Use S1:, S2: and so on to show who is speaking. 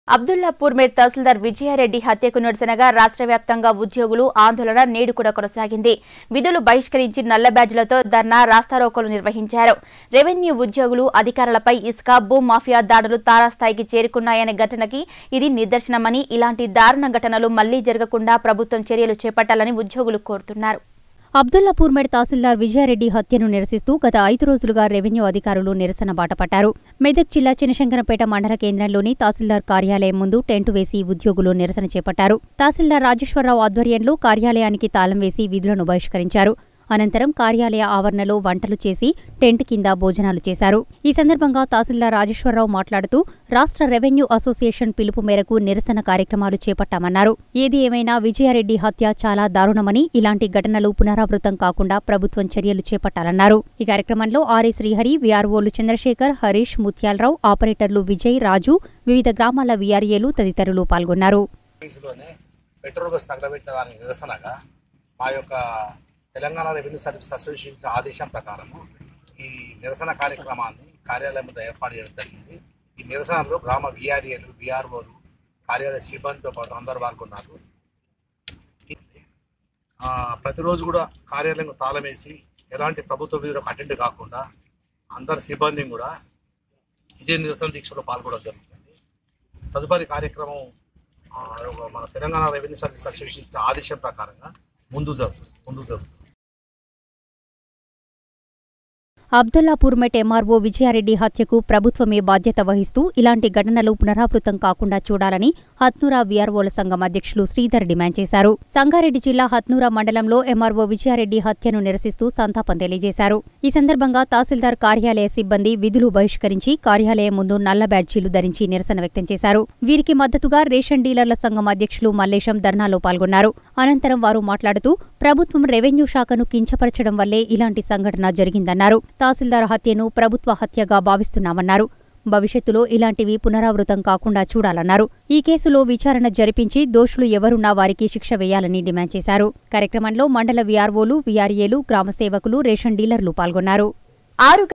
S1: Abdullapur Meyer తహసీల్దార్ విజయారెడ్డి హత్యకు నిరసనగా రాష్ట్ర వ్యాప్తంగా ఉద్యోగులు ఆందోళన నేడు కూడా కొనసాగింది. విధులు బహిష్కరించి నల్ల బ్యాడ్జ్లతో ధర్నా రాస్తారోకోలు నిర్వహించారు. రెవెన్యూ ఉద్యోగులు అధికారులపై ఇసుక భూ మాఫియా దాడులు తారాస్థాయికి చేరుకున్నాయనే ఘటనకి ఇది నిదర్శనమని, ఇలాంటి దారుణ ఘటనలు మళ్లీ జరగకుండా ప్రభుత్వం చర్యలు చేపట్టాలని ఉద్యోగులు కోరుతున్నారు.
S2: అబ్దుల్లాపూర్ మేడ్ తహసీల్దార్ విజయారెడ్డి హత్యను నిరసిస్తూ గత 5 రోజులుగా రెవెన్యూ అధికారులు నిరసన బాటపట్టారు. మెదక్ జిల్లా చినశంకరంపేట మండల కేంద్రంలోని తహసీల్దార్ కార్యాలయం ముందు టెంటు వేసి ఉద్యోగులు నిరసన చేపట్టారు. తహసీల్దార్ రాజేశ్వరరావు ఆధ్వర్యంలో కార్యాలయానికి తాళం వేసి విధులను బహిష్కరించారు. అనంతరం కార్యాలయ ఆవరణలో వంటలు చేసి టెంట్ కింద భోజనాలు చేశారు. ఈ సందర్భంగా తహసీల్దార్ రాజేశ్వరరావు మాట్లాడుతూ రాష్ట్ర రెవెన్యూ అసోసియేషన్ పిలుపు మేరకు నిరసన కార్యక్రమాలు చేపట్టామన్నారు. ఏది ఏమైనా విజయారెడ్డి హత్య చాలా దారుణమని, ఇలాంటి ఘటనలు పునరావృతం కాకుండా ప్రభుత్వం చర్యలు చేపట్టాలన్నారు. ఈ కార్యక్రమంలో ఆర్ఏ శ్రీహరి, వీఆర్ఓలు చంద్రశేఖర్, హరీష్, ముత్యాలరావు, ఆపరేటర్లు విజయ్, రాజు, వివిధ గ్రామాల వీఆర్ఏలు తదితరులు పాల్గొన్నారు.
S3: తెలంగాణ రెవెన్యూ సర్వీస్ అసోసియేషన్ ఆదేశం ప్రకారము ఈ నిరసన కార్యక్రమాన్ని కార్యాలయం మీద ఏర్పాటు చేయడం జరిగింది. ఈ నిరసనలో గ్రామ వీఆర్ఏలు, వీఆర్ఓలు, కార్యాలయ సిబ్బందితో పాటు అందరూ పాల్గొన్నారు. ప్రతిరోజు కూడా కార్యాలయం తాళం వేసి ఎలాంటి ప్రభుత్వ విధులకు అటెండ్ కాకుండా అందరు సిబ్బంది కూడా ఇదే నిరసన దీక్షలో పాల్గొనడం జరుగుతుంది. తదుపరి కార్యక్రమం మన తెలంగాణ రెవెన్యూ సర్వీస్ అసోసియేషన్ ఆదేశం ప్రకారంగా ముందు జరుగుతుంది.
S2: అబ్దుల్లాపూర్ మెట్ ఎంఆర్ఓ విజయారెడ్డి హత్యకు ప్రభుత్వమే బాధ్యత వహిస్తూ ఇలాంటి ఘటనలు పునరావృతం కాకుండా చూడాలని హత్నూరా వీఆర్ఓల సంఘం అధ్యక్షులు శ్రీధర్ డిమాండ్ చేశారు. సంగారెడ్డి జిల్లా హత్నూరా మండలంలో ఎంఆర్ఓ విజయారెడ్డి హత్యను నిరసిస్తూ సంతాపం తెలియజేశారు. ఈ సందర్భంగా తహసీల్దార్ కార్యాలయ సిబ్బంది విధులు బహిష్కరించి కార్యాలయం ముందు నల్ల బ్యాడ్జీలు ధరించి నిరసన వ్యక్తం చేశారు. వీరికి మద్దతుగా రేషన్ డీలర్ల సంఘం అధ్యక్షులు మల్లేశం ధర్నాలో పాల్గొన్నారు. అనంతరం వారు మాట్లాడుతూ ప్రభుత్వం రెవెన్యూ శాఖను కించపరచడం వల్లే ఇలాంటి సంఘటన జరిగిందన్నారు. తహసీల్దార్ హత్యను ప్రభుత్వ హత్యగా భావిస్తున్నామన్నారు. భవిష్యత్తులో ఇలాంటివి పునరావృతం కాకుండా చూడాలన్నారు. ఈ కేసులో విచారణ జరిపించి దోషులు ఎవరున్నా వారికి శిక్ష వేయాలని డిమాండ్ చేశారు. కార్యక్రమంలో మండల వీఆర్ఓలు, వీఆర్ఏలు, గ్రామ సేవకులు, రేషన్ డీలర్లు పాల్గొన్నారు.